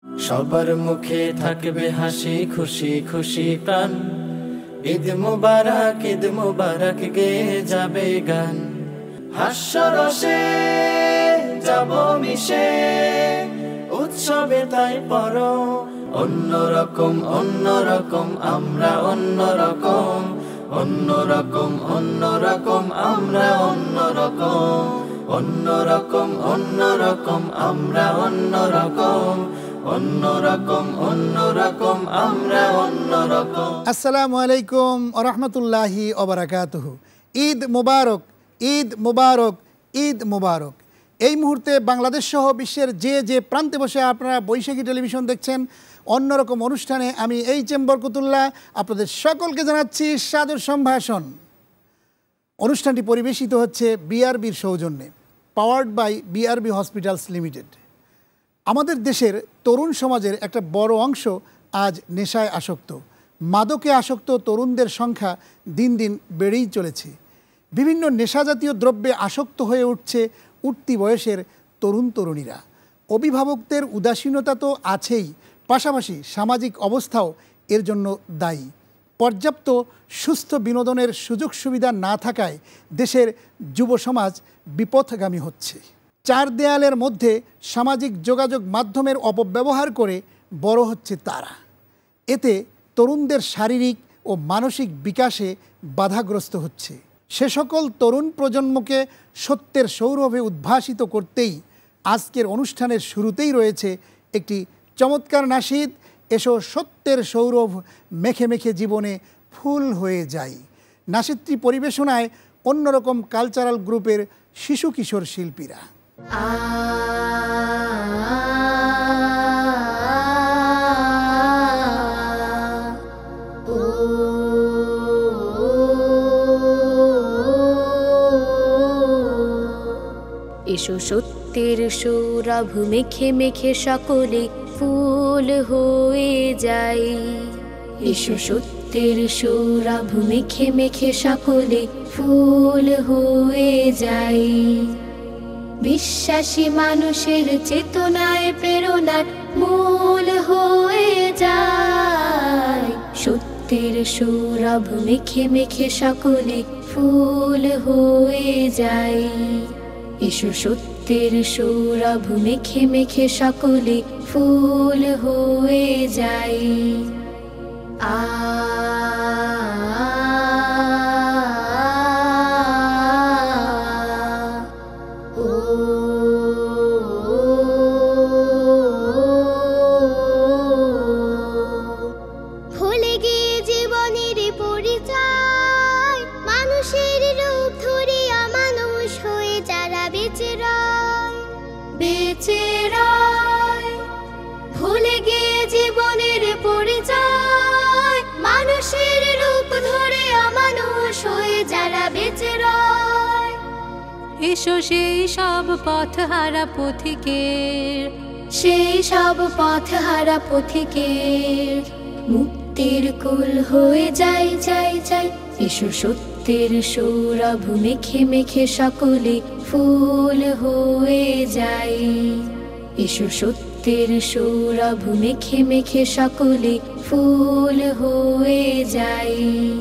সবার মুখে থাকবে হাসি খুশি খুশি প্রাণ। ঈদ মুবারক গেয়ে যাবে গান। হাস্যরসে যাব মিশে উৎসবে তাই পরো অন্যরকম আমরা অন্যরকম আমরা অন্যরকম আমরা অন্যরকম আমরা অন্যরকম। আসসালামু আলাইকুম ওয়া রাহমাতুল্লাহি ওয়া বারাকাতুহু। ঈদ মুবারক, ঈদ মুবারক, ঈদ মুবারক। এই মুহূর্তে বাংলাদেশ সহ বিশ্বের যে প্রান্তে বসে আপনারা বৈশাখী টেলিভিশন দেখছেন, অন্যরকম অনুষ্ঠানে আমি এইচ.এম. বরকতুল্লাহ আপনাদের সকলকে জানাচ্ছি সাদর সম্ভাষণ। অনুষ্ঠানটি পরিবেশিত হচ্ছে বিআরবির সৌজন্যে, powered by BRB hospitals limited. আমাদের দেশের তরুণ সমাজের একটা বড় অংশ আজ নেশায় আসক্ত। মাদকে আসক্ত তরুণদের সংখ্যা দিন দিন বেড়েই চলেছে। বিভিন্ন নেশাজাতীয় দ্রব্যে আসক্ত হয়ে উঠছে উঠতি বয়সের তরুণ তরুণীরা। অভিভাবকদের উদাসীনতা তো আছেই, পাশাপাশি সামাজিক অবস্থাও এর জন্য দায়ী। পর্যাপ্ত সুস্থ বিনোদনের সুযোগ সুবিধা না থাকায় দেশের যুব সমাজ বিপথগামী হচ্ছে। চার দেয়ালের মধ্যে সামাজিক যোগাযোগ মাধ্যমের অপব্যবহার করে বড় হচ্ছে তারা। এতে তরুণদের শারীরিক ও মানসিক বিকাশে বাধাগ্রস্ত হচ্ছে। সে সকল তরুণ প্রজন্মকে সত্যের সৌরভে উদ্ভাসিত করতেই আজকের অনুষ্ঠানের শুরুতেই রয়েছে একটি চমৎকার নাশিদ, এসো সত্যের সৌরভ মেখে মেখে জীবনে ফুল হয়ে যায়। নাশিদটি পরিবেশনায় অন্যরকম কালচারাল গ্রুপের শিশু কিশোর শিল্পীরা। এসো সত্যের সৌরভ মেখে মেখে সকলে ফুল হয়ে যাই। এসো সত্যের সৌরভ মেখে মেখে সকলে ফুল হয়ে যাই। বিশ্বাসী মানুষের চেতনায় প্রেরণার মূল হয়ে যায়। সত্যের সৌরভ মেখে মেখে সকলে ফুল হয়ে যায়। এসো সত্যের সৌরভ মেখে মেখে সকলে ফুল হয়ে যায়। ভুলে গিয়ে জীবনের পরিচয়, মানুষের রূপ ধরে অমানুষ হয়ে যারা বেঁচে রয়। ভুলে গিয়ে জীবনের পরিচয়, মানুষের রূপ ধরে অমানুষ হয়ে যারা বেঁচে রয়। এসো সেই সব পথহারা পথিকের, সেই সব পথহারা পথিকের মুক্তির কুল হয়ে যাই যাই যাই। এসো সত্যের সৌরভ মেখে মেখে সকলে ফুল হয়ে যাই। এসো সত্যের সৌরভ মেখে মেখে সকলে ফুল হয়ে যাই।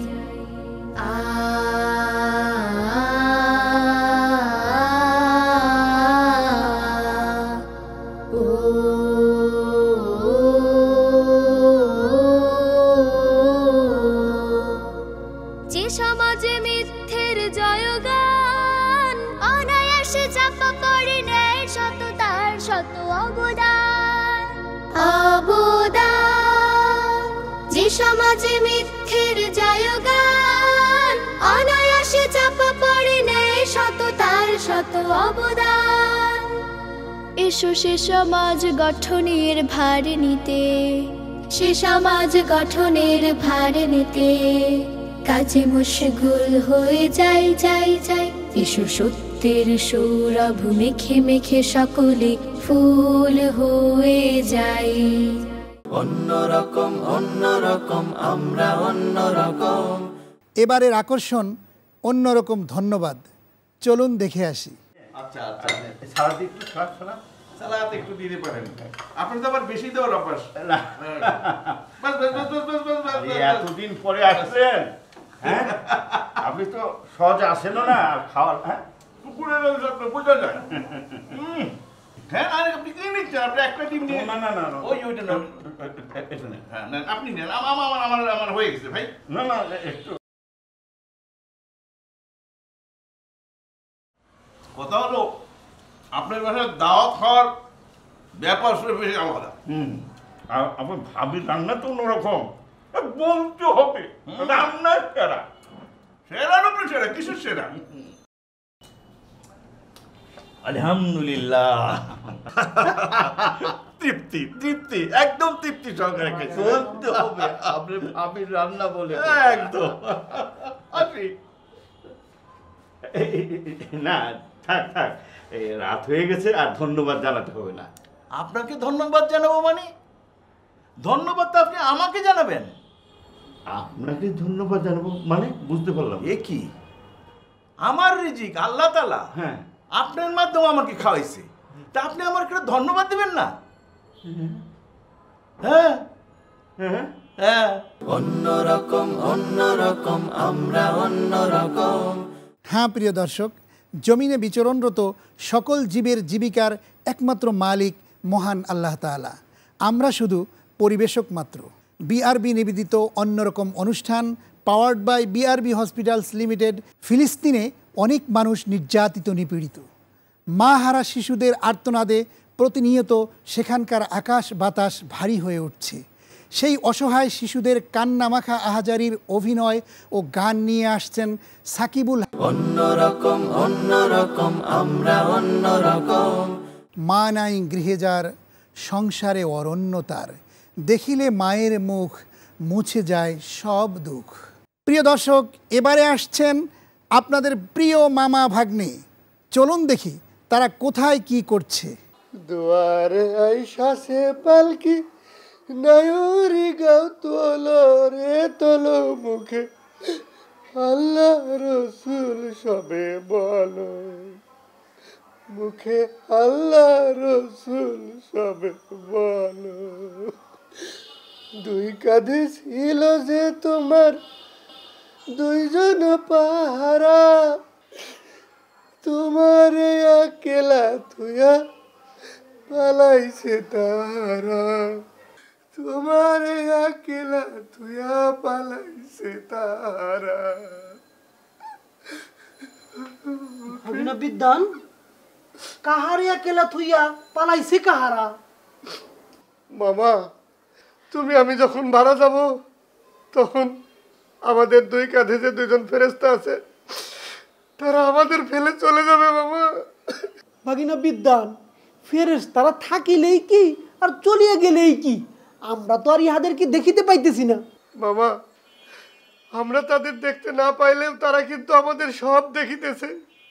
যে সমাজে মিথ্যের জয়গান, অনায়াসে চাপা পড়ে ন্যায়ের সততার শত অবদান। যে সমাজে মিথ্যের জয়গান, অনায়াসে চাপা পড়ে ন্যায়ের সততার শত অবদান। এসো সে সমাজ গঠনের ভার নিতে, সে সমাজ গঠনের ভার নিতে কাজে মশগুল হয়ে যাই যাই যাই। এসো সত্যের সৌরভ মেখে মেখে সকলে ফুল হয়ে যাই। অন্যরকম আমরা অন্যরকম। এবারের আকর্ষণ অন্যরকম। ধন্যবাদ, চলুন দেখে আসি। আচ্ছা আচ্ছা ছাড়া দিই একটু ছাড়া সালাদ একটু দিতে পারেন। আপনি তো আবার বেশি দেওয়ার অভ্যাস। বাস বাস বাস বাস বাস বাস বাস। এতদিন পরে আসলেন, হ্যাঁ? আপনি তো সহজে আসেনও না খাওয়ার, হ্যাঁ? কুকুরের যত্ন বোঝা যায়। হ্যাঁ, আর আপনি কি নিচ্ছেন? আপনি একটা ডিম নিয়ে না না না না, ওইটা না, এটা নেন। হ্যাঁ, নেন, আপনি নেন। আমার হয়ে গেছে ভাই। না না একটু। কথা হলো আপনার বাসায় দাওয়াত খাওয়ার ব্যাপার বেশি আলাদা। আর আমার ভাবির রান্না তো অন্যরকম, বলতে হবে রান্নার সেরা। সেরা না সেরা, কিসের সেরা? আলহামদুলিল্লাহ। তৃপ্তি তৃপ্তি, একদম তৃপ্তি সহকারে খেয়েছে। বলতে হবে আপনি ভাবির রান্না বলে। একদম। আসি। না থাক থাক, এই রাত হয়ে গেছে, আর ধন্যবাদ জানাতে হবে না। আপনাকে ধন্যবাদ জানাবো মানে? ধন্যবাদ তো আপনি আমাকে জানাবেন। আপনাকে ধন্যবাদ জানাবো মানে বুঝতে পারলাম। এ কি? আমার রিজিক আল্লাহ তাআলা হ্যাঁ, আপনার মাধ্যমে আমাকে খাওয়াইছে, তা আপনি আমার একটা ধন্যবাদ দিবেন না? হ্যাঁ হ্যাঁ হ্যাঁ। অন্যরকম অন্যরকম আমরা অন্যরকম। হ্যাঁ প্রিয় দর্শক, জমিনে বিচরণরত সকল জীবের জীবিকার একমাত্র মালিক মহান আল্লাহ তাআলা। আমরা শুধু পরিবেশক মাত্র। বিআরবি নিবেদিত অন্যরকম অনুষ্ঠান, powered by BRB hospitals limited. ফিলিস্তিনে অনেক মানুষ নির্যাতিত, নিপীড়িত। মা হারা শিশুদের আর্তনাদে প্রতিনিয়ত সেখানকার আকাশ বাতাস ভারী হয়ে উঠছে। সেই অসহায় শিশুদের কান্নামাখা আহাজারির অভিনয় ও গান নিয়ে আসছেন সাকিবুল। অন্যরকম অন্যরকম আমরা অন্যরকম। মা নাই গৃহে যার, সংসারে অরণ্যতার, দেখিলে মায়ের মুখ মুছে যায় সব দুঃখ। প্রিয় দর্শক, এবারে আসছেন আপনাদের প্রিয় মামা ভাগ্নে। চলুন দেখি তারা কোথায় কি করছে। দুয়ারে আইসা সে পালকি নায়ুরি গাও তোলো রে তোলো মুখে, আল্লাহ রসুল সবে বলো মুখে, আল্লাহ রসুল সবে বলো। দুই কাঁধে ছিল যে তোমার দুইজন পাহারা, তোমার একলা তুয়া পালাইছে তারা, তোমার একলা তুয়া পালাইছে তারা। ভাগিনা বিদ্যান, কাহারে একেলা থুইয়া পালাইছে কাহারা? মামা, আমি যখন ভাড়া যাব তখন আমাদের দুই কাঁধে যে দুইজন ফেরেশতা আছে তারা আমাদের ফেলে চলে যাবে মামা। ভাগিনা বিদ্যান, ফেরেশতারা থাকিলেই কি আর চলিয়া গেলেই কি? আমরা তো আর ইহাদেরকে দেখিতে পাইতেছি না। মামা, আমরা তাদের দেখতে না পাইলেও তারা কিন্তু আমাদের সব দেখিতেছে।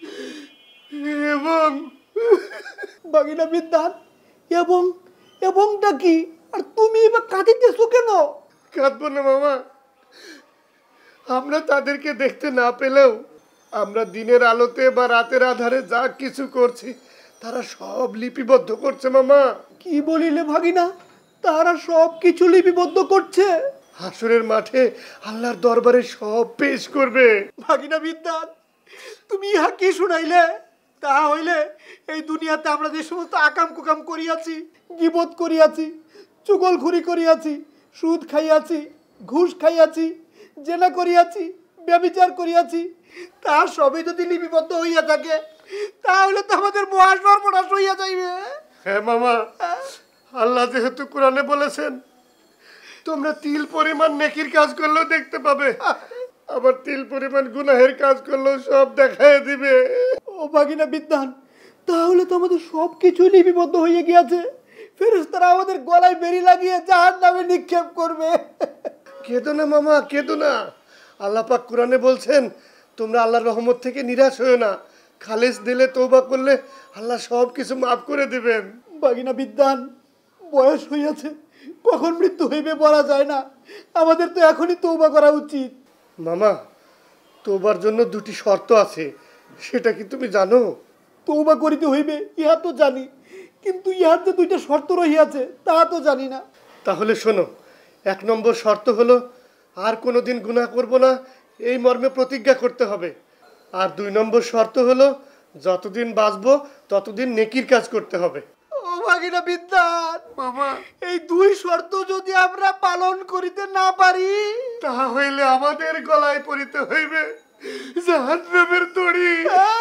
এবং ভাগিনা বিদ্যান, এবং এবংটা কি? আর তুমি এবার কাঁদিতেছো কেন? কাঁদবো না মামা, আমরা তাদেরকে দেখতে না পেলেও আমরা দিনের আলোতে বা রাতের আধারে যা কিছু করছি তারা সব লিপিবদ্ধ করছে মামা। কি বলিলে ভাগিনা? তারা সব কিছু লিপিবদ্ধ করছে? হাসরের মাঠে আল্লাহর দরবারে সব পেশ করবে। ভাগিনা বিদ্যান, তুমি ইহা কি শুনাইলে? তাহা হইলে এই দুনিয়াতে আমরা যে সমস্ত আকাম কুকাম করিয়াছি, গীবত করিয়াছি, চুগলখুরি করিয়াছি, সুদ খাইয়াছি, ঘুষ খাইয়াছি, জেনা করিয়াছি, ব্যভিচার করিয়াছি, তার সবই যদি লিপিবদ্ধ হইয়া থাকে তাহলে তো আমাদের মহা সর্বনাশ হইয়া যাইবে। হ্যাঁ মামা, আল্লাহ যেহেতু কোরআনে বলেছেন তোমরা তিল পরিমাণ নেকির কাজ করলেও দেখতে পাবে, আবার তিল পরিমাণ গুনাহের কাজ করলেও সব দেখায় দিবে। ও ভাগিনা বিদ্যান, তাহলে তো আমাদের সব কিছু লিপিবদ্ধ হয়ে গিয়েছে। ফেরেশতারা আমাদের গলায় বেরি লাগিয়ে জাহান্নামে নিক্ষেপ করবে। কেঁদো না মামা, কেঁদো না। আল্লাহ পাক কোরআনে বলছেন তোমরা আল্লাহর রহমত থেকে নিরাশ হও না, খালেস দিলে তওবা করলে আল্লাহ সব কিছু মাফ করে দিবেন। ভাগিনা বিদ্যান, বয়স হইয়াছে, কখন মৃত্যু হইবে বলা যায় না। আমাদের তো এখনই তওবা করা উচিত। মামা, তওবার জন্য দুটি শর্ত আছে, সেটা কি তুমি জানো? তওবা করিতে হইবে ইহা তো জানি, কিন্তু ইহার যে 2টা শর্ত রহিয়াছে তা তো জানি না। তাহলে শোনো, 1 নম্বর শর্ত হলো আর কোনোদিন গুনাহ করব না, এই মর্মে প্রতিজ্ঞা করতে হবে। আর 2 নম্বর শর্ত হলো যতদিন বাঁচবো ততদিন নেকির কাজ করতে হবে। ও ভাগিনা বিদ্যান, মামা, এই 2 শর্ত যদি আমরা পালন করিতে না পারি, তাহা হইলে আমাদের গলায় পড়িতে হইবে জাহান্নামের দড়ি।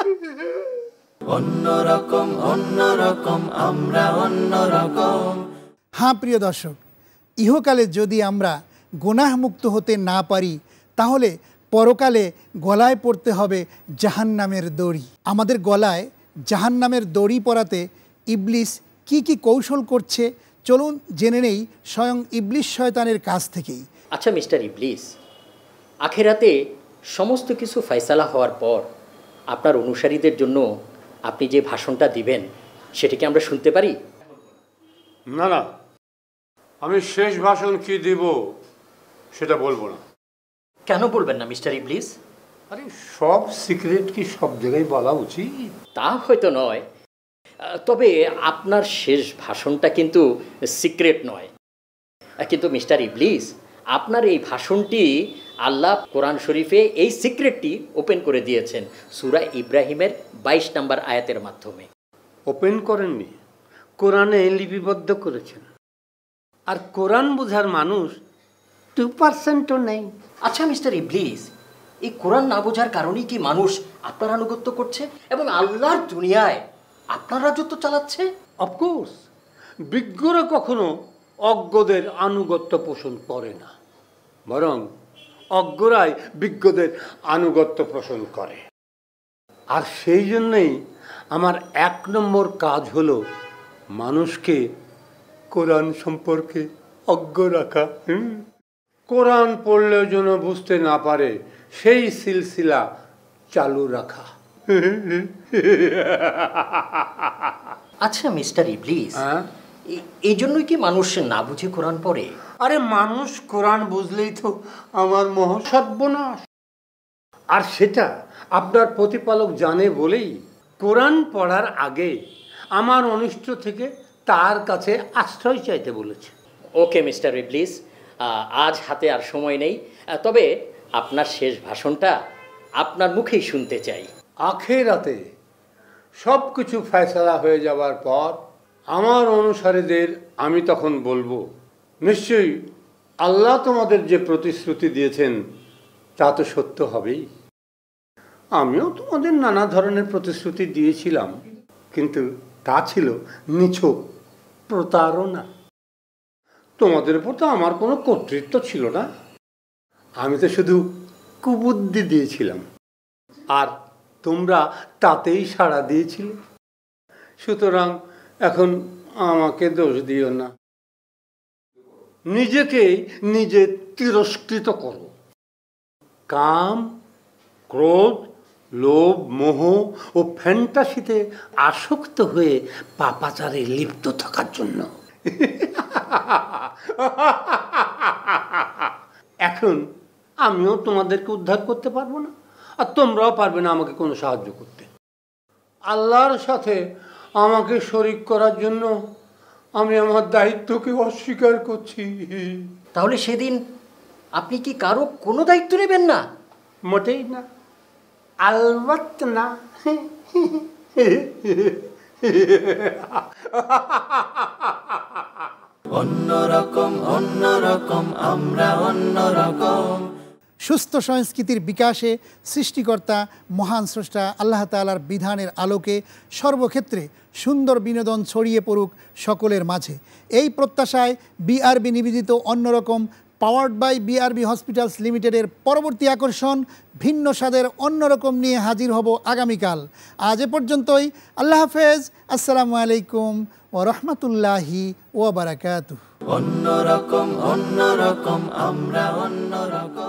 অন্যরকম অন্যরকম আমরা অন্যরকম। হ্যাঁ প্রিয় দর্শক, ইহকালে যদি আমরা গুনাহমুক্ত হতে না পারি তাহলে পরকালে গলায় পড়তে হবে জাহান্নামের দড়ি। আমাদের গলায় জাহান্নামের দড়ি পরাতে ইবলিস কি কি কৌশল করছে চলুন জেনে নেই স্বয়ং ইবলিস শয়তানের কাছ থেকেই। আচ্ছা মিস্টার ইবলিস, আখেরাতে সমস্ত কিছু ফয়সালা হওয়ার পর আপনার অনুসারীদের জন্য আপনি যে ভাষণটা দিবেন সেটা কি আমরা শুনতে পারি? না না, আমি শেষ ভাষণ কি দিব সেটা বলবো না। কেন বলবেন না মিস্টার ইবলিস? আরে সব সিক্রেট কি সব জায়গায় বলা উচিত? তা হয়তো নয়, তবে আপনার শেষ ভাষণটা কিন্তু সিক্রেট নয়। কিন্তু মিস্টার ইবলিস, আপনার এই ভাষণটি আল্লাহ কোরআন শরীফে এই সিক্রেটটি ওপেন করে দিয়েছেন সূরা ইব্রাহিমের 22 নম্বর আয়াতের মাধ্যমে। ওপেন করেননি, কোরআনে লিপিবদ্ধ করেছেন। আর কোরআন বোঝার মানুষ 2%ও নেই। আচ্ছা মিস্টার ইবলিস, এই কোরআন না বোঝার কারণেই কি মানুষ আপনার আনুগত্য করছে এবং আল্লাহর দুনিয়ায় আপনার রাজত্ব চালাচ্ছে? অফকোর্স, বিজ্ঞরা কখনো অজ্ঞদের আনুগত্য পোষণ করে না, বরং অজ্ঞরাই বিজ্ঞদের আনুগত্য পোষণ করে। আর সেই জন্যই আমার 1 নম্বর কাজ হলো মানুষকে কোরআন সম্পর্কে অজ্ঞ রাখা। কোরআন পড়লেও যেন বুঝতে না পারে সেই সিলসিলা চালু রাখা। আচ্ছা মিস্টার ইবলিস, এই জন্যই কি মানুষ না বুঝে কোরআন পড়ে? আরে মানুষ কোরআন বুঝলেই তো আমার মহাসর্বনাশ। আর সেটা আপনার প্রতিপালক জানে বলেই কোরআন পড়ার আগে আমার অনিষ্ট থেকে তার কাছে আশ্রয় চাইতে বলেছে। ওকে মিস্টার ইবলিস, আজ হাতে আর সময় নেই, তবে আপনার শেষ ভাষণটা আপনার মুখেই শুনতে চাই। আখেরাতে সব কিছু ফয়সালা হয়ে যাওয়ার পর আমার অনুসারীদের আমি তখন বলবো, নিশ্চয়ই আল্লাহ তোমাদের যে প্রতিশ্রুতি দিয়েছেন তা তো সত্য হবেই। আমিও তোমাদের নানা ধরনের প্রতিশ্রুতি দিয়েছিলাম, কিন্তু তা ছিল নিছক প্রতারণা। তোমাদের উপর তো আমার কোনো কর্তৃত্ব ছিল না, আমি তো শুধু কুবুদ্ধি দিয়েছিলাম, আর তোমরা তাতেই সাড়া দিয়েছিলে। সুতরাং এখন আমাকে দোষ দিও না, নিজেকেই নিজে তিরস্কৃত করো। কাম, ক্রোধ, লোভ, মোহ ও ফ্যান্টাসিতে আসক্ত হয়ে পাপাচারে লিপ্ত থাকার জন্য এখন আমিও তোমাদেরকে উদ্ধার করতে পারবো না, আর তোমরাও পারবে না আমাকে কোনো সাহায্য করতে। আল্লাহর সাথে আমাকে শরীক করার জন্য আমি আমার দায়িত্বকে অস্বীকার করছি। তাহলে সেদিন আপনি কি কারো কোনো দায়িত্ব নেবেন না? মোটেই না, আলবাত না। অন্যরকম অন্যরকম আমরা অন্যরকম। সুস্থ সংস্কৃতির বিকাশে সৃষ্টিকর্তা মহান স্রষ্টা আল্লাহ তাআলার বিধানের আলোকে সর্বক্ষেত্রে সুন্দর বিনোদন ছড়িয়ে পড়ুক সকলের মাঝে, এই প্রত্যাশায় বিআরবি নিবেদিত অন্যরকম পাওয়ার্ড বাই বিআরবি হসপিটালস লিমিটেডের পরবর্তী আকর্ষণ ভিন্ন স্বাদের অন্যরকম নিয়ে হাজির হব আগামীকাল। আজ এ পর্যন্তই, আল্লাহ হাফেজ, আসসালামু আলাইকুম ওয়া রাহমাতুল্লাহি ওয়া বারাকাতুহু। অন্যরকম অন্যরকম আমরা অন্যরকম।